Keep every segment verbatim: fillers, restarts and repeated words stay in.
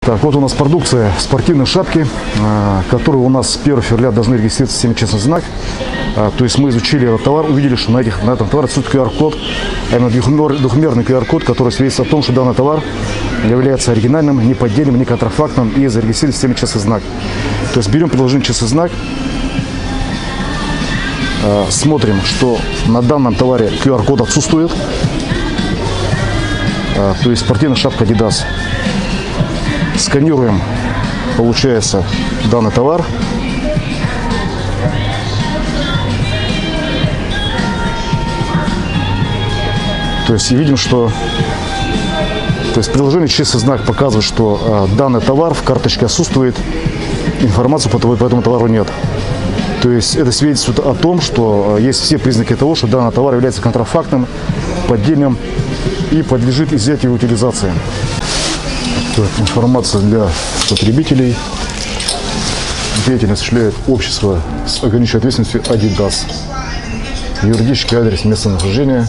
Так, вот у нас продукция спортивной шапки, которую у нас с первого февраля должны регистрироваться в системе «Честный знак». То есть мы изучили этот товар, увидели, что на, этих, на этом товаре отсутствует ку ар код, а именно двухмерный ку ар код, который свидетельствует о том, что данный товар является оригинальным, неподдельным, не контрафактным и зарегистрирован в системе «Честный знак». То есть берем приложение «Честный знак», смотрим, что на данном товаре ку ар код отсутствует, то есть спортивная шапка Adidas. Сканируем, получается, данный товар. То есть видим, что то есть приложение «Честный знак» показывает, что э, данный товар в карточке отсутствует, информации по, по этому товару нет. То есть это свидетельствует о том, что э, есть все признаки того, что данный товар является контрафактным, поддельным и подлежит изъятию и утилизации. Так, информация для потребителей. Деятельность осуществляет общество с ограниченной ответственностью Adidas. Юридический адрес местонахождения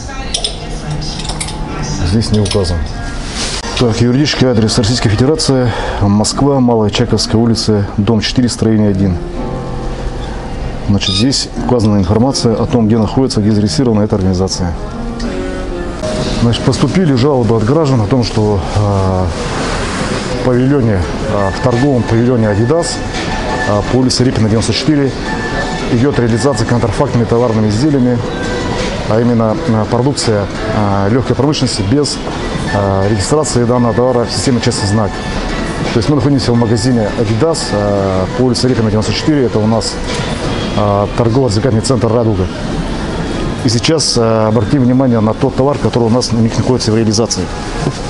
здесь не указан. Так, юридический адрес: Российская Федерация, Москва, Малая Чайковская улица, дом четыре, строение один. Значит, здесь указана информация о том, где находится, где зарегистрирована эта организация. Значит, поступили жалобы от граждан о том, что э, в павильоне, э, в торговом павильоне Adidas э, по улице Репина, девяносто четыре идет реализация контрафактными товарными изделиями, а именно э, продукция э, легкой промышленности без э, регистрации данного товара в системе «Честный знак». То есть мы находимся в магазине Adidas э, по улице Репина, девяносто четыре, это у нас э, торгово-развлекательный центр «Радуга». И сейчас э, обратим внимание на тот товар, который у нас у них находится в реализации.